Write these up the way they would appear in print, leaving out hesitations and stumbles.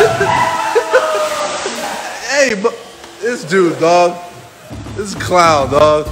Hey, this dude, dog. This is clown, dog.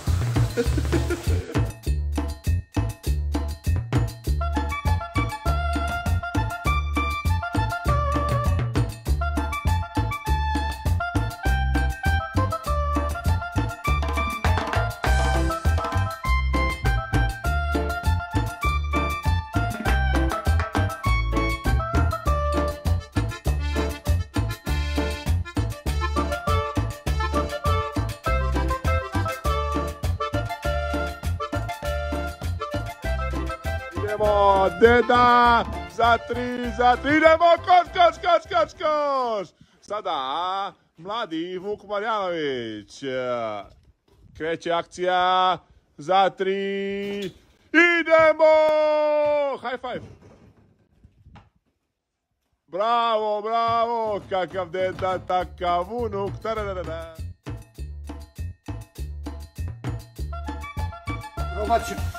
Idemo, deda, za tri, idemo, koš! Sada, mladi Vuk Marjanović. Kreće akcija, za tri, idemo! High five! Bravo, kakav deda, takav unuk, Domaći.